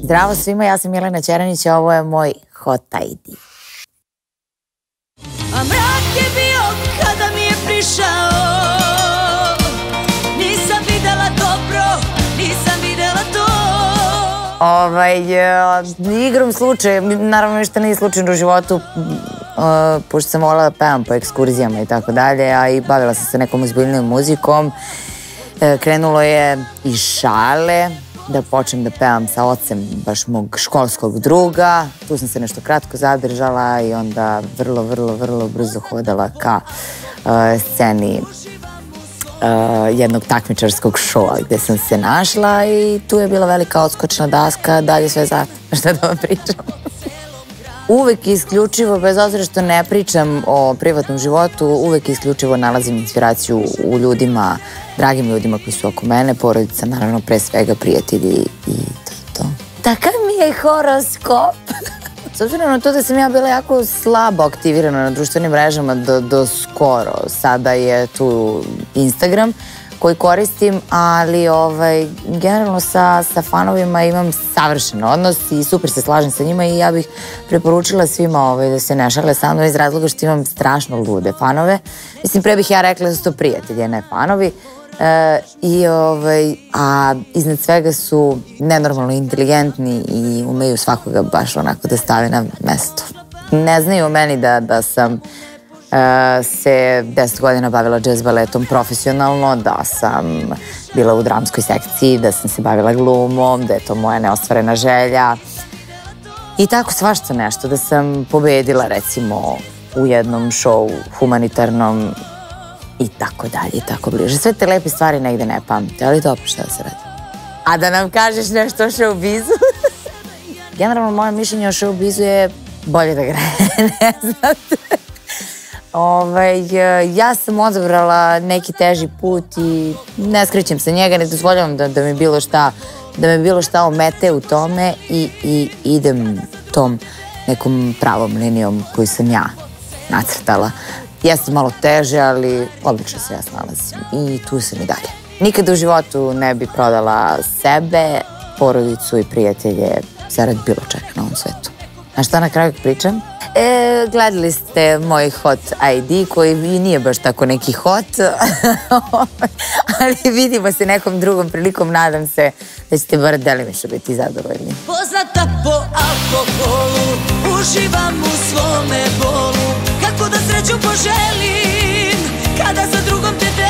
Zdravo svima, ja sam Jelena Ćeranić, a ovo je moj Hot ID. A mrak je bio kada mi je prišao, nisam videla dobro, nisam videla to. Igrom slučaja, naravno ništa nije slučajno u životu, pošto sam volila da pevam po ekskurzijama i tako dalje, a i bavila sam se nekom ozbiljnijom muzikom. Krenulo je iz šale da počnem da pevam sa ocem baš mog školskog druga. Tu sam se nešto kratko zadržala i onda vrlo brzo hodala ka sceni jednog takmičarskog šova gde sam se našla i tu je bila velika odskočna daska, dalje sve za šta da vam pričam. Uvek isključivo, bez obzira što ne pričam o privatnom životu, uvek isključivo nalazim inspiraciju u ljudima, dragim ljudima koji su oko mene, porodica, naravno pre svega prijatelji i to. Takav mi je horoskop. S obzirom na to da sam ja bila jako slabo aktivirana na društvenim mrežama do skoro, sada je tu Instagram koji koristim, ali generalno sa fanovima imam savršen odnos i super se slažem sa njima i ja bih preporučila svima da se ne šale sa mnom iz razloga što imam strašno lude fanove. Mislim, pre bih ja rekla da su to prijatelji, a ne fanovi. A iznad svega su nenormalno inteligentni i umeju svakoga baš onako da stave na mesto. Ne znaju o meni da sam se 10 godina bavila jazz baletom profesionalno, da sam bila u dramskoj sekciji, da sam se bavila glumom, da je to moja neostvarena želja i tako svašta nešto, da sam pobedila recimo u jednom šovu humanitarnom i tako dalje i tako bliže. Sve te lepe stvari negde ne pamte, ali dobro, šta da se radi. A da nam kažeš nešto o showbizu? Generalno moje mišljenje o showbizu je bolje da ga ne znate. Ja sam odabrala neki teži put i ne skrećem se njega, ne dozvoljavam da me bilo šta omete u tome i idem tom nekom pravom linijom koju sam ja nacrtala. Jeste malo teže, ali odlično se ja snalazim i tu sam i dalje. Nikada u životu ne bi prodala sebe, porodicu i prijatelje zarad bilo čega na ovom svetu. A šta na kraju pričam? Gledali ste moj Hot ID koji nije baš tako neki hot, ali vidimo se nekom drugom prilikom, nadam se da ćete bar delimično biti zadovoljni. Poznata po alkoholu, uživam u svome bolu, kako da sreću poželim, kada sa drugom te